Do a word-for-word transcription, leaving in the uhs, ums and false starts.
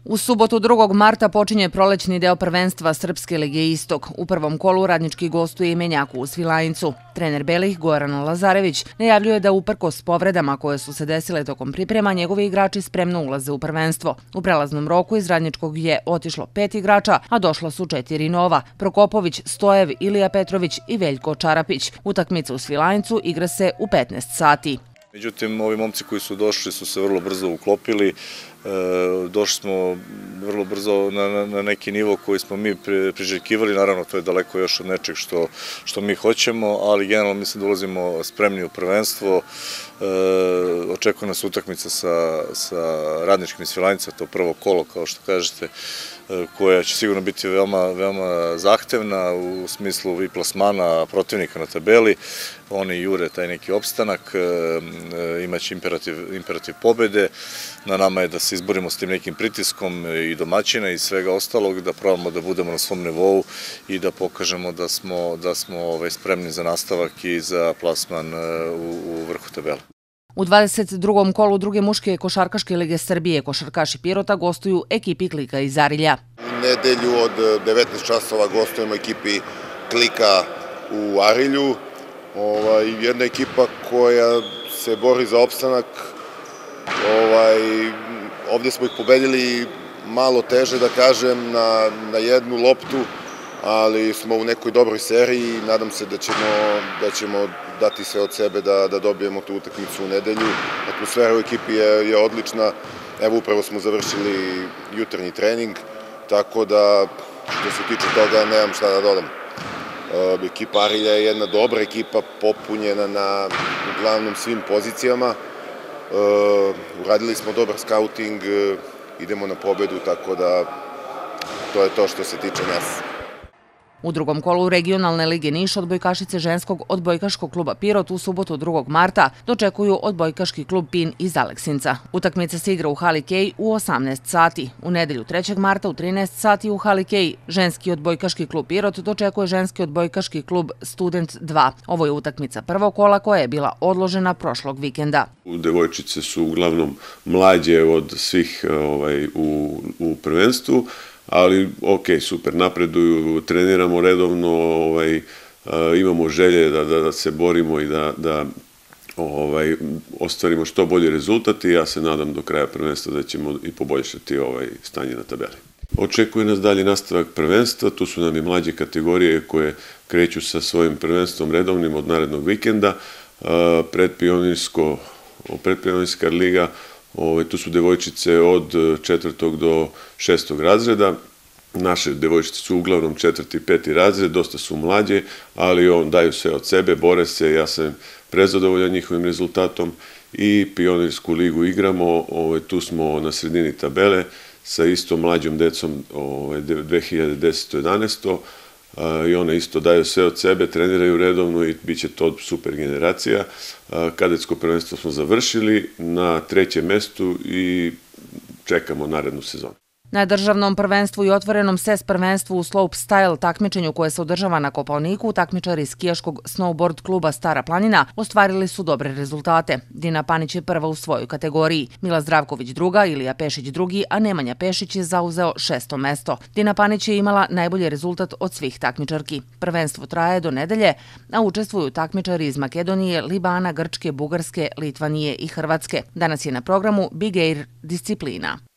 U subotu drugog marta počinje prolećni deo prvenstva Srpske lige Istok. U prvom kolu radnički gostuje i Menjaku u Svilajncu. Trener Belih Goran Lazarević najavljuje da uprkos povredama koje su se desile tokom priprema, njegovi igrači spremno ulaze u prvenstvo. U prelaznom roku iz radničkog je otišlo pet igrača, a došla su četiri nova: Prokopović, Stojev, Ilija Petrović i Veljko Čarapić. Utakmica u Svilajncu igra se u petnaest sati. Međutim, ovi momci koji su došli su se vrlo brzo uklopili. Došli smo vrlo brzo na neki nivo koji smo mi priželjkivali. Naravno, to je daleko još od nečeg što mi hoćemo, ali generalno mislim da ulazimo spremni u prvenstvo. Očekuje nas utakmica sa radničkim iz Svilajnca, to prvo kolo, kao što kažete, koja će sigurno biti veoma zahtevna u smislu i plasmana protivnika na tabeli. Oni jure taj neki opstanak, imaće imperativ pobede. Na nama je da se izborimo s tim nekim pritiskom i domaćina i svega ostalog, da probamo da budemo na svom nivou i da pokažemo da smo spremni za nastavak i za plasman u vrhu tabela. U dvadeset drugom kolu druge muške košarkaške lige Srbije košarkaši Pirota gostuju ekipi Klika iz Arilja. U nedelju od devetnaest časova gostujemo ekipi Klika u Arilju. Jedna ekipa koja se bori za opstanak. Ovdje smo ih pobedili malo teže, da kažem, na jednu loptu, ali smo u nekoj dobroj seriji i nadam se da ćemo dati sve od sebe da dobijemo tu utakmicu u nedelju. Atmosfera u ekipi je odlična. Evo, upravo smo završili jutarnji trening, tako da što se tiče toga nemam šta da dodam. Ekipa Arilja je jedna dobra ekipa, popunjena na uglavnom svim pozicijama. Uradili smo dobar skauting, idemo na pobedu, tako da to je to što se tiče nas. U drugom kolu regionalne lige Niš odbojkašice ženskog odbojkaškog kluba Pirot u subotu drugog marta dočekuju odbojkaški klub Pin iz Aleksinca. Utakmica se igra u hali Kej u osamnaest sati. U nedelju trećeg marta u trinaest sati u hali Kej ženski odbojkaški klub Pirot dočekuje ženski odbojkaški klub Student dva. Ovo je utakmica prvog kola koja je bila odložena prošlog vikenda. Devojčice su uglavnom mlađe od svih u prvenstvu, ali ok, super, napreduju, treniramo redovno, imamo želje da se borimo i da ostvarimo što bolji rezultat i ja se nadam do kraja prvenstva da ćemo i poboljšati stanje na tabeli. Očekuje nas dalje nastavak prvenstva, tu su nam i mlađe kategorije koje kreću sa svojim prvenstvom redovnim od narednog vikenda, predpionirska liga. Tu su devojčice od četvrtog do šestog razreda. Naše devojčice su uglavnom četvrti i peti razred, dosta su mlađe, ali daju sve od sebe, bore se, ja sam prezadovoljan njihovim rezultatom i pionirsku ligu igramo, tu smo na sredini tabele sa isto mlađom decom dve hiljade desete do jedanaeste. I one isto daju sve od sebe, treniraju redovno i bit će to super generacija. Kadetsko prvenstvo smo završili na trećem mestu i čekamo narednu sezonu. Na državnom prvenstvu i otvorenom S E S prvenstvu u slopestyle takmičenju koje se održava na Kopaoniku, takmičari skijaškog snowboard kluba Stara planina ostvarili su dobre rezultate. Dina Panić je prva u svojoj kategoriji, Mila Zdravković druga, Ilija Pešić drugi, a Nemanja Pešić je zauzeo šesto mesto. Dina Panić je imala najbolji rezultat od svih takmičarki. Prvenstvo traje do nedelje, a učestvuju takmičari iz Makedonije, Libana, Grčke, Bugarske, Litvanije i Hrvatske. Danas je na programu Big Air disciplina.